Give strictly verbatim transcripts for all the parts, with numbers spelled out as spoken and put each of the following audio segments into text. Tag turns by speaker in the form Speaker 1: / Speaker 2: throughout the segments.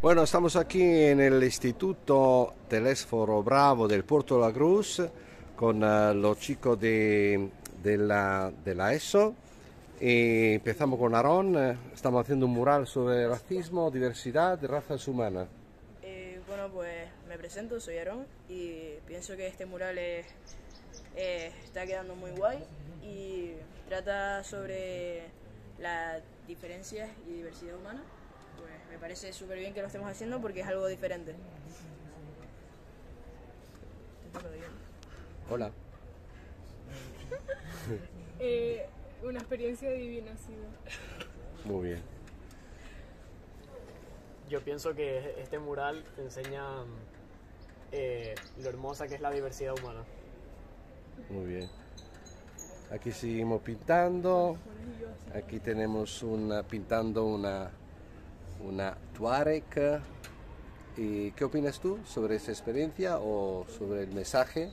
Speaker 1: Bueno, estamos aquí en el Instituto Telésforo Bravo del Puerto de la Cruz con uh, los chicos de, de, la, de la ESO y empezamos con Aarón. Estamos haciendo un mural sobre racismo, diversidad y razas humanas.
Speaker 2: Eh, bueno, pues me presento, soy Aarón y pienso que este mural es, eh, está quedando muy guay y trata sobre las diferencias y diversidad humana. Pues me parece súper bien que lo estemos haciendo porque es algo diferente.
Speaker 1: Hola.
Speaker 3: eh, una experiencia divina ha sido.
Speaker 1: Muy bien.
Speaker 4: Yo pienso que este mural te enseña eh, lo hermosa que es la diversidad humana.
Speaker 1: Muy bien. Aquí seguimos pintando. Aquí tenemos una, pintando una, una Tuareg. ¿Y qué opinas tú sobre esa experiencia o sobre el mensaje?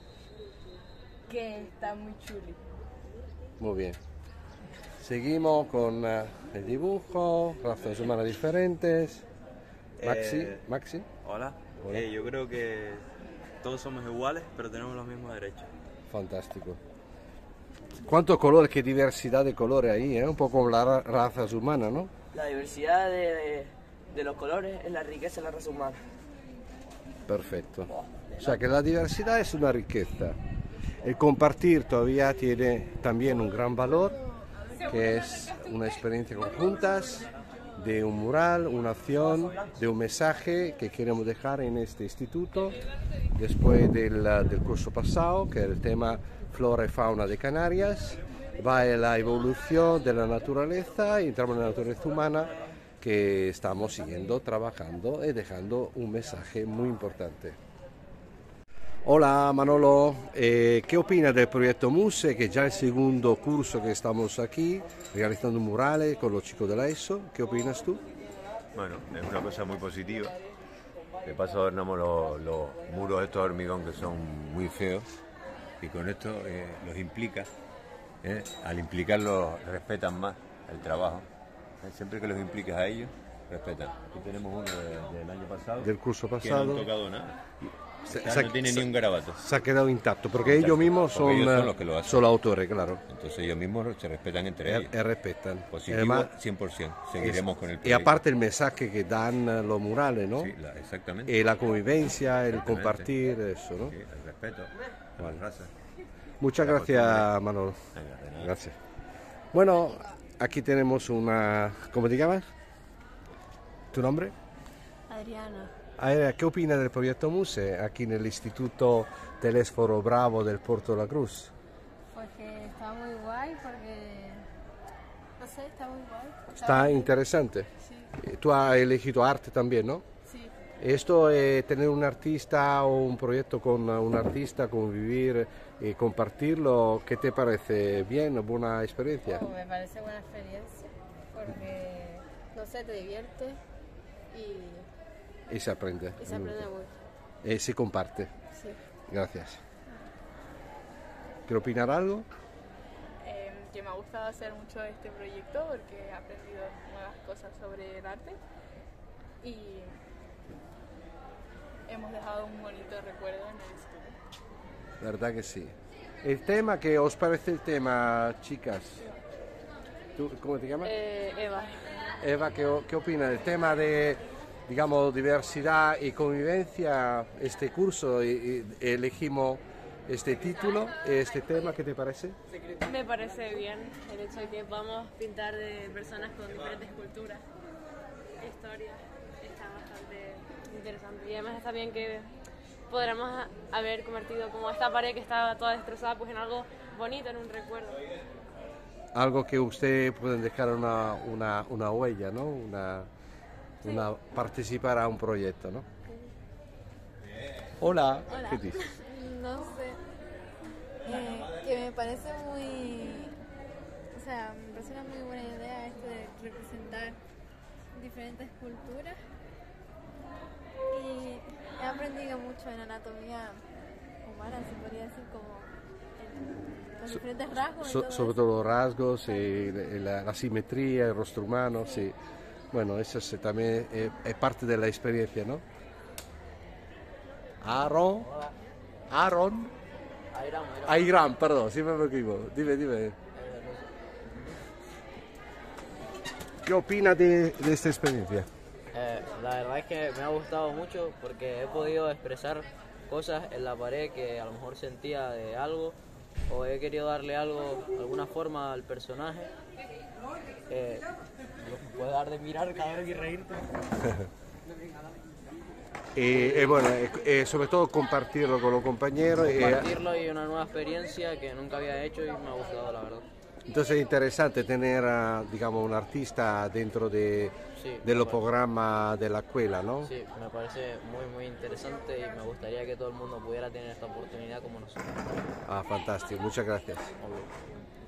Speaker 3: Que está muy chuli.
Speaker 1: Muy bien. Seguimos con uh, el dibujo, razas humanas diferentes. Maxi,
Speaker 5: Eh,
Speaker 1: Maxi.
Speaker 5: Hola.
Speaker 1: Hola.
Speaker 5: Eh, yo creo que todos somos iguales, pero tenemos los mismos derechos.
Speaker 1: Fantástico. ¿Cuántos colores, qué diversidad de colores ahí, ¿eh? Un poco como las ra- razas humanas, ¿no?
Speaker 6: La diversidad de, de, de los colores es la riqueza de la raza humana.
Speaker 1: Perfecto. O sea que la diversidad es una riqueza. El compartir todavía tiene también un gran valor, que es una experiencia conjuntas, de un mural, una acción, de un mensaje que queremos dejar en este instituto después del, del curso pasado, que es el tema Flora y Fauna de Canarias. Va en la evolución de la naturaleza y entramos en la naturaleza humana, que estamos siguiendo, trabajando y dejando un mensaje muy importante. Hola Manolo, eh, ¿qué opinas del proyecto Muse, que ya es el segundo curso que estamos aquí realizando murales con los chicos de la ESO? ¿Qué opinas tú?
Speaker 7: Bueno, es una cosa muy positiva. De paso adornamos los, los muros estos de hormigón que son muy feos y con esto eh, los implica, eh, al implicarlos respetan más el trabajo. Eh, siempre que los implicas a ellos, respetan. Aquí tenemos uno de- del año pasado,
Speaker 1: Del curso
Speaker 7: que no
Speaker 1: pasado.
Speaker 7: han tocado nada.
Speaker 1: Se,
Speaker 7: O sea,
Speaker 1: se-
Speaker 7: no tiene
Speaker 1: se-
Speaker 7: ni un garabato.
Speaker 1: se ha quedado intacto, porque
Speaker 7: Intacto,
Speaker 1: ellos mismos
Speaker 7: porque
Speaker 1: son,
Speaker 7: ellos son
Speaker 1: eh,
Speaker 7: los que lo hacen.
Speaker 1: son los autores, claro,
Speaker 7: Entonces ellos mismos se respetan entre
Speaker 1: y,
Speaker 7: ellos.
Speaker 1: y respetan.
Speaker 7: Positivo,
Speaker 1: Además,
Speaker 7: cien por ciento. Seguiremos con el
Speaker 1: y
Speaker 7: proyecto.
Speaker 1: aparte el mensaje que dan eh, los murales, ¿no?
Speaker 7: Sí, la- exactamente.
Speaker 1: Y la convivencia, el
Speaker 7: Exactamente.
Speaker 1: compartir, eso, ¿no?
Speaker 7: Sí, el respeto a
Speaker 1: Vale.
Speaker 7: la raza.
Speaker 1: Muchas
Speaker 7: La
Speaker 1: gracias,
Speaker 7: costumbre.
Speaker 1: Manolo.
Speaker 7: Venga, de nada.
Speaker 1: Gracias. Bueno, aquí tenemos una... ¿Cómo te llamas? ¿Tu nombre?
Speaker 3: Adriana.
Speaker 1: Ah, ¿qué opinas del proyecto Muse aquí en el Instituto Telésforo Bravo del Puerto de la Cruz?
Speaker 3: Porque está muy guay, porque... No sé, está muy guay.
Speaker 1: Está interesante.
Speaker 3: Sí,
Speaker 1: Eh, Tú has elegido arte también, ¿no?
Speaker 3: sí.
Speaker 1: Esto es tener un artista o un proyecto con un artista, convivir y compartirlo, ¿qué te parece? ¿Bien? ¿Buena experiencia?
Speaker 3: Oh, me parece buena experiencia, porque, no sé, te diviertes y,
Speaker 1: Y se aprende.
Speaker 3: y se aprende mucho.
Speaker 1: Y se comparte.
Speaker 3: Sí.
Speaker 1: Gracias. ¿Quiero opinar algo?
Speaker 8: Eh, que me ha gustado hacer mucho este proyecto porque he aprendido nuevas cosas sobre el arte y hemos dejado un bonito recuerdo en el instituto.
Speaker 1: ¿Verdad que sí? El tema, ¿qué os parece el tema, chicas? ¿Tú, ¿Cómo te llamas?
Speaker 8: Eh, Eva,
Speaker 1: Eva, ¿qué, o- qué opina del tema de, digamos, diversidad y convivencia? Este curso, y, y elegimos este título, este tema, ¿qué te parece?
Speaker 8: me parece bien el hecho de que podamos pintar de personas con diferentes culturas, historias, está bastante interesante y además está bien que podremos a- haber convertido como esta pared que estaba toda destrozada pues en algo bonito, en un recuerdo.
Speaker 1: Algo que usted puede dejar una, una, una huella, ¿no? Una, una, participar a un proyecto, ¿no? Hola,
Speaker 9: Hola.
Speaker 1: ¿qué dices?
Speaker 9: No sé, eh, que me parece muy, o sea, me parece una muy buena idea esto de representar diferentes culturas y he aprendido mucho en anatomía humana, se podría decir, como en los diferentes rasgos. y
Speaker 1: So-
Speaker 9: todo
Speaker 1: sobre
Speaker 9: eso.
Speaker 1: todo los rasgos, y la, la simetría, el rostro humano, sí. Bueno, eso es, también eh, es parte de la experiencia, ¿no? Aaron, Aaron,
Speaker 6: Airam, Airam.
Speaker 1: Airam, perdón, siempre me equivoco. Dime, dime. ¿Qué opinas de, de esta experiencia?
Speaker 6: Eh, la verdad es que me ha gustado mucho porque he podido expresar cosas en la pared que a lo mejor sentía de algo o he querido darle algo, alguna forma al personaje. Eh, lo puedo dar de mirar cada vez y reírte.
Speaker 1: Y, y bueno, eh, eh, sobre todo compartirlo con los compañeros. eh,
Speaker 6: Compartirlo y una nueva experiencia que nunca había hecho y me ha gustado, la verdad.
Speaker 1: entonces es interesante tener, ah, digamos, un artista dentro de,
Speaker 6: Sí,
Speaker 1: de los
Speaker 6: me parece-
Speaker 1: programas de la escuela, ¿no?
Speaker 6: Sí, me parece muy muy interesante y me gustaría que todo el mundo pudiera tener esta oportunidad como nosotros.
Speaker 1: Ah, fantástico, muchas gracias.
Speaker 6: Obvio.